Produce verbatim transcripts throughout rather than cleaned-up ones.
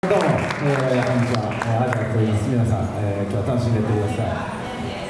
どうも、えー、こんにちは、えー、ありがとうございます。皆さん、えー、今日は楽しんでいってください。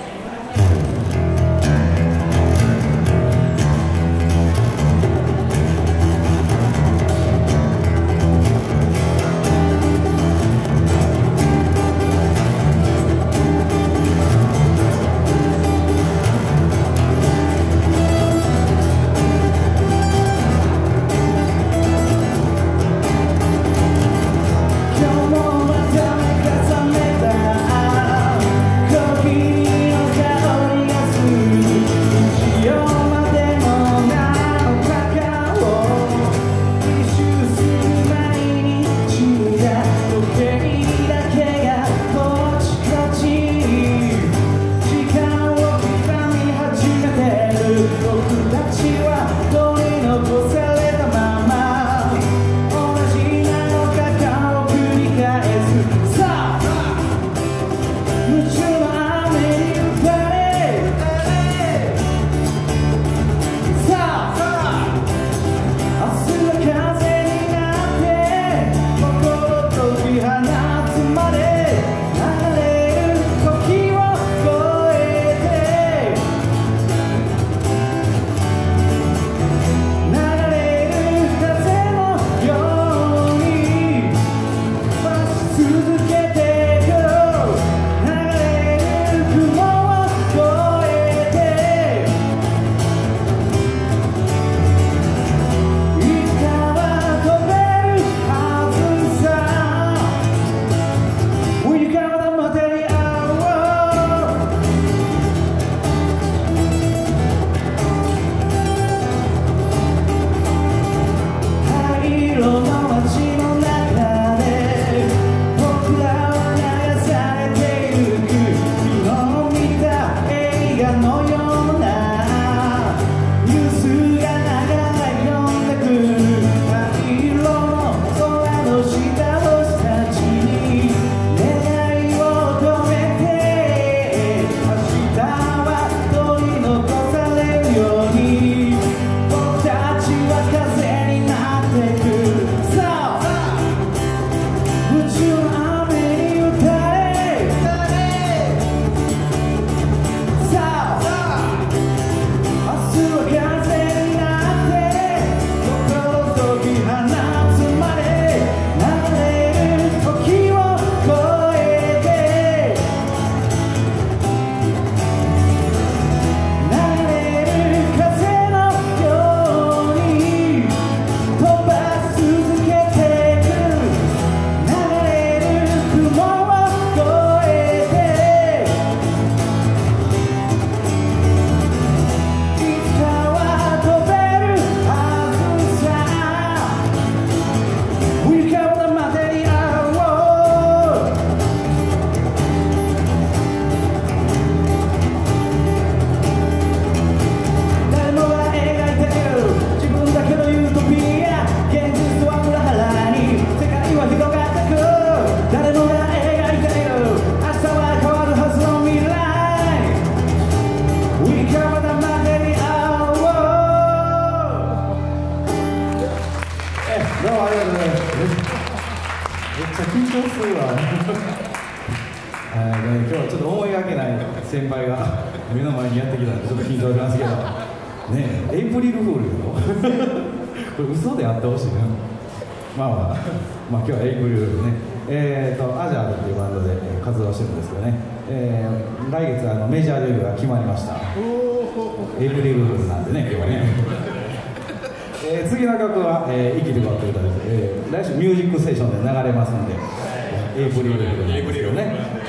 先輩が目の前にやってきたんでちょっと緊張しますけどねえ、エイプリルフールよこれ嘘であってほしいな。まあまあ、まあ今日はエイプリルフールね、えーとアジャードというバンドで活動してるんですけどね、えー、来月あのメジャーデビューが決まりました。エイプリルフールなんでね今日はねえー、次の曲は「えー、生きてこ」という歌です、えー、来週「ミュージックステーション」で流れますんでエイプリルフールなんですけどね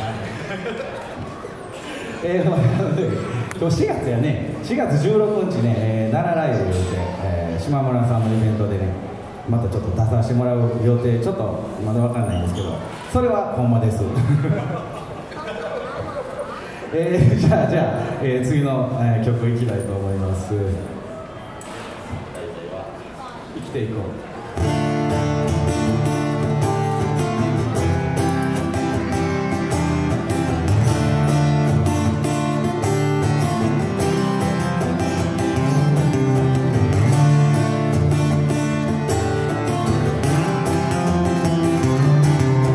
えー、今日しがつやね、しがつじゅうろくにちね、えー、奈良ライブで、えー、島村さんのイベントでね、またちょっと出させてもらう予定、ちょっとまだ分かんないんですけど、それはほんまです。えー、じゃあ、じゃあ、えー、次の、えー、曲いきたいと思います。生きていこう。 「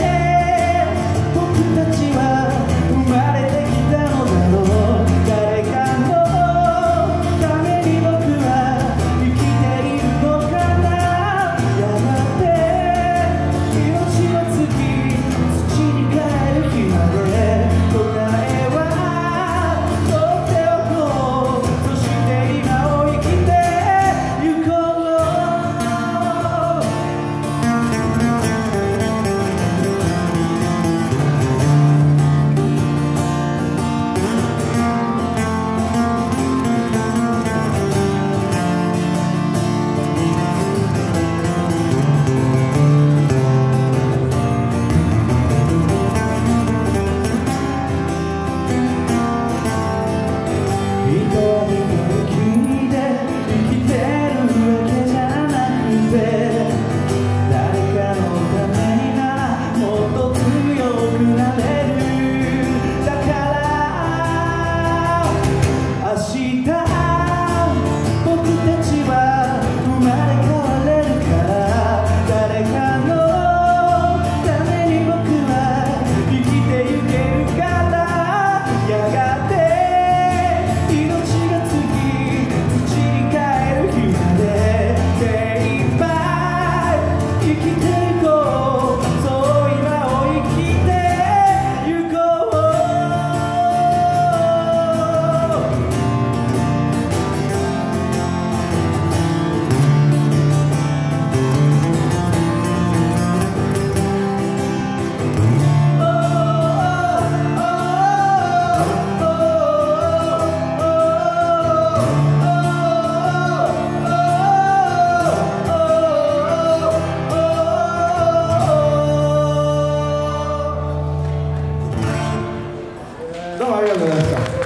どうもありがとうございました。